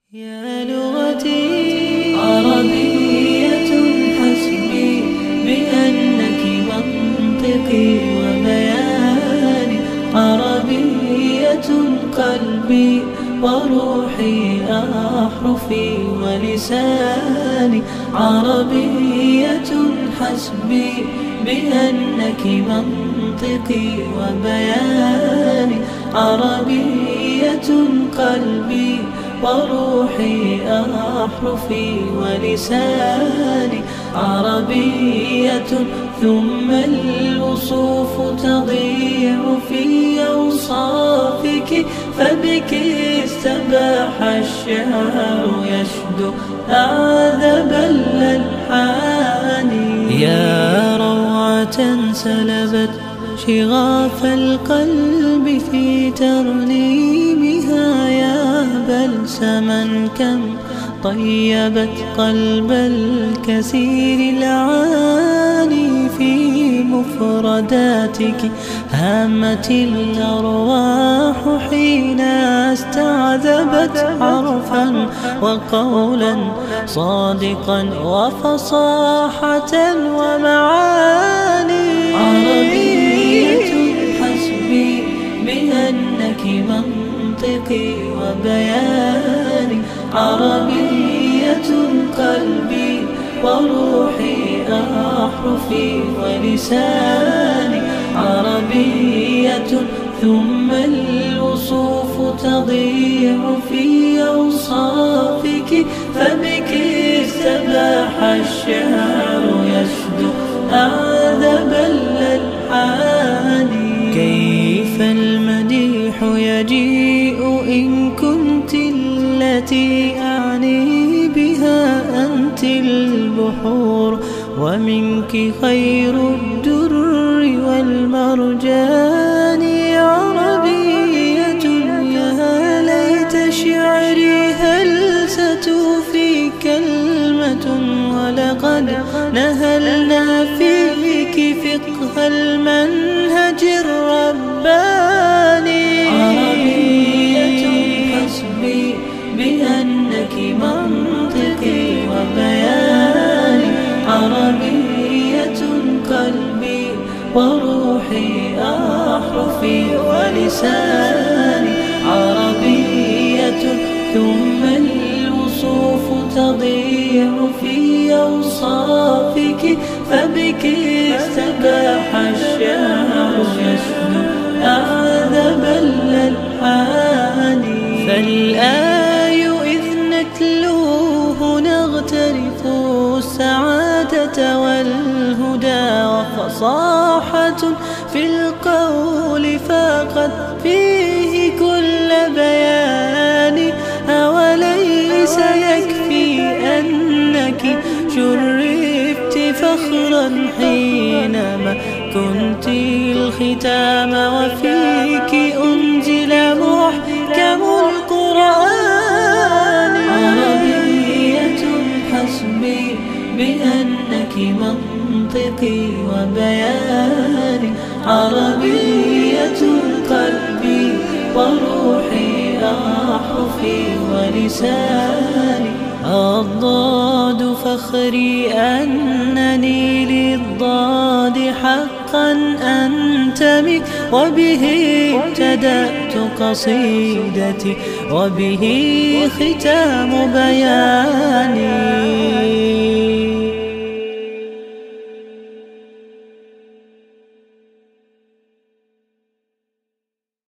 يا لغتي عربية حسبي بأنك منطقي وبياني، عربية قلبي وروحي أحرفي ولساني، عربية حسبي بأنك منطقي وبياني، عربية قلبي وروحي أحرفي ولساني، عربية ثم الوصوف تضيع في أوصافك، فبك استباح الشعر يشدو أعذب الألحان. يا روعة سلبت شغاف القلب في ترنيمها، يا بلسما كم طيبت قلب الكثير العاني، في مفرداتك هامت الأرواح حين استعذبت حرفا وقولا صادقا وفصاحة ومعاني. عربية حسبي بأنك منطقي وبياني، عربية قلبي وروحي أحرفي ولساني، عربية ثم الوصوف تضيع في أوصافك، فبك استباح الشعر يشدو أعذب الألحان. كيف المديح يجيء إن كنت التي أعني بها أنت البحور، ومنك خير الدر والمرجان. عربية يا ليت شعري هل ستوفي كلمة، ولقد نهلنا فيك فقه المنهج الرباني. عربية حسبي بأنك منطقي وبياني، عربية قلبي وروحي أحرفي ولساني، عربية ثم الوصوف تضيع في أوصافك، فبك استباح الشعر يشدو أعذب الألحان. فالآي إذ نتلوه نغترف السعادة والهدى، وفصاحة في القول فاقت فيه كل بيان. أوليس يكفي أنك شرفت فخرا حينما كنت الختام، وفيك أنزل محكم القرآن. عربية حسبي بأنك منطقي وبياني، عربية قلبي وروحي أحرفي ولساني. الضاد فخري أنني للضاد حقا أنتمي، وبه ابتدأت قصيدتي وبه ختام بياني.